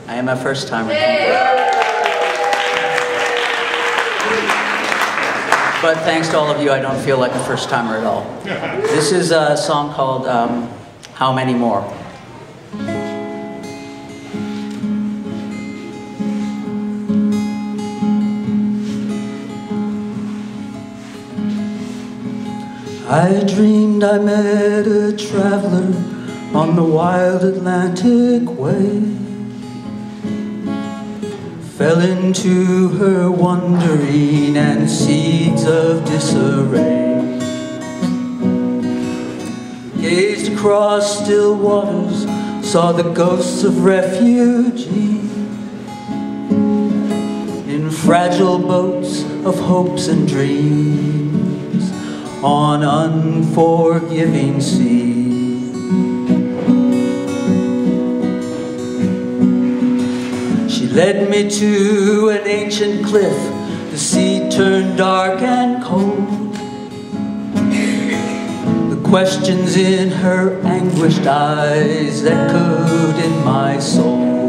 I am a first timer. But thanks to all of you, I don't feel like a first timer at all. This is a song called How Many More? I dreamed I met a traveler on the wild Atlantic way. Fell into her wandering and seeds of disarray. Gazed across still waters, saw the ghosts of refugees in fragile boats of hopes and dreams on unforgiving seas. She led me to an ancient cliff. The sea turned dark and cold. The questions in her anguished eyes echoed in my soul.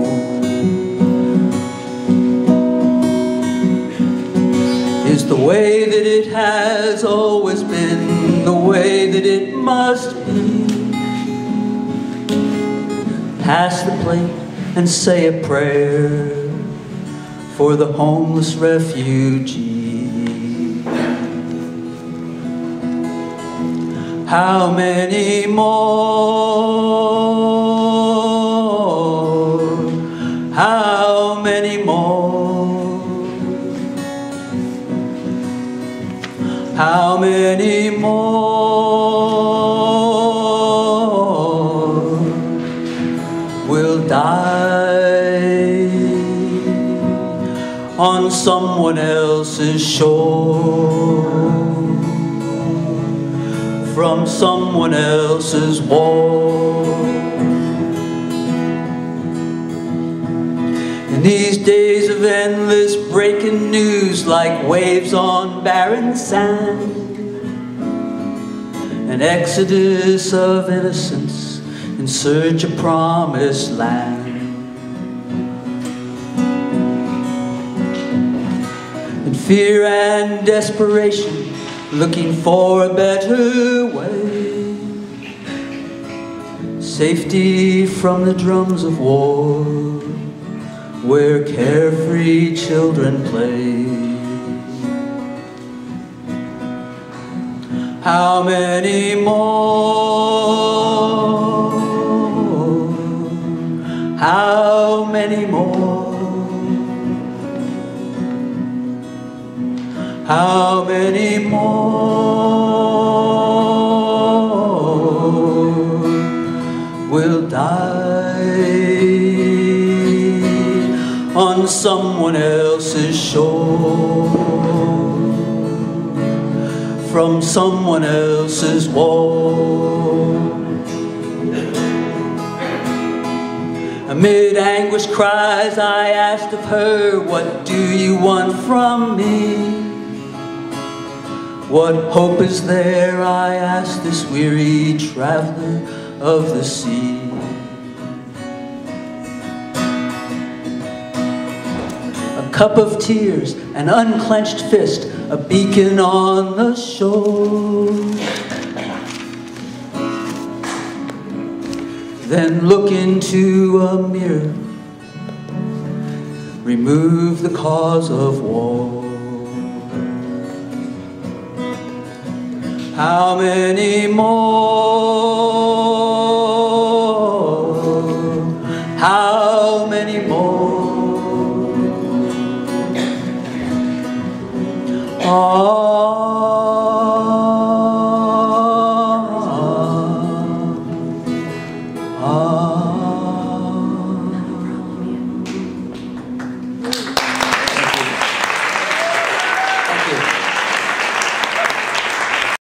Is the way that it has always been the way that it must be? Pass the plate and say a prayer for the homeless refugee. How many more? How many more? How many more will die on someone else's shore, from someone else's war? In these days of endless breaking news, like waves on barren sand, an exodus of innocence in search of promised land. In fear and desperation, looking for a better way, safety from the drums of war, where carefree children play. How many more? How many more? How many more will die on someone else's shore, from someone else's war? Amid anguish cries, I asked of her, what do you want from me? What hope is there, I asked this weary traveler of the sea. A cup of tears, an unclenched fist, a beacon on the shore. Then look into a mirror, remove the cause of war. How many more? How many more? Oh.